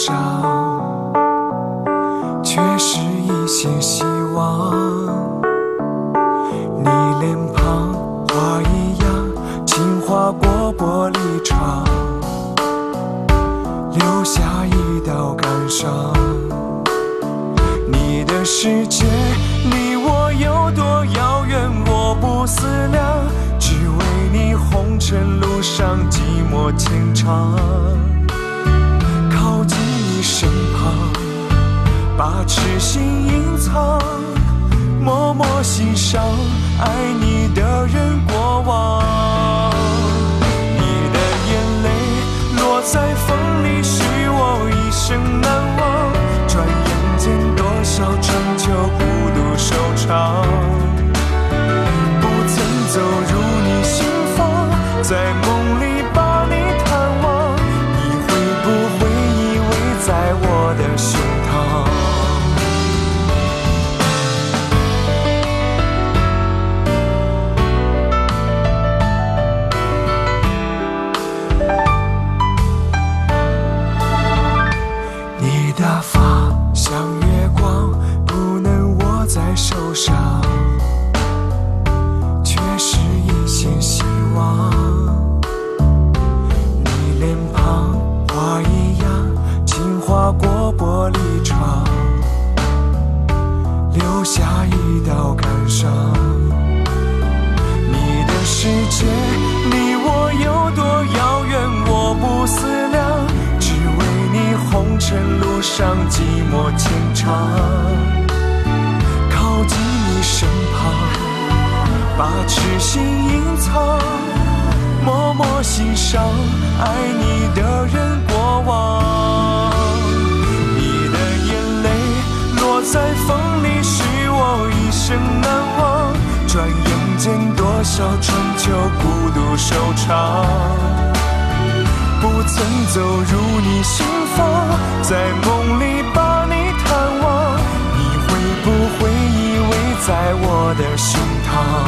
上，却是一线希望。你脸庞花一样轻划过玻璃窗，留下一道感伤。你的世界离我有多遥远，我不思量，只为你红尘路上寂寞牵肠。靠近你身旁，把痴心隐藏，默默欣赏爱你的人过往。你的眼泪落在风里，使我一生难忘。转眼间多少春秋孤独收场，不曾走入你心房，在梦里把你探望，你会不会依偎在我的胸膛？你的发像月光，不能握在手上，却是一线希望。你脸庞花一样轻划过玻璃窗，留下一道感伤。你的世界离我有多遥远，我不思量，只为你红尘路上寂寞牵肠。靠近你身旁，把痴心隐藏，默默欣赏爱你的人过往。你的眼泪落在风里，使我一生难忘。转眼间多少春秋孤独收场，不曾走入你心房，在梦里把你探望，你会不会依偎在我的胸膛？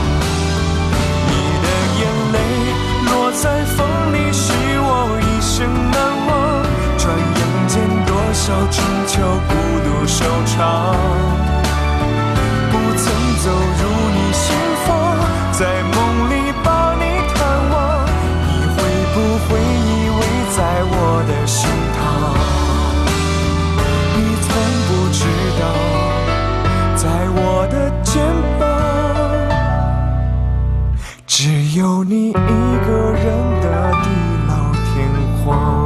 你的眼泪落在风里，使我一生难忘。转眼间多少春秋孤独收场，不曾走入你心房，在梦里把你探望，你会不会依偎在我的胸膛？你从不知道，在我的肩膀，只有你一个人的地老天荒。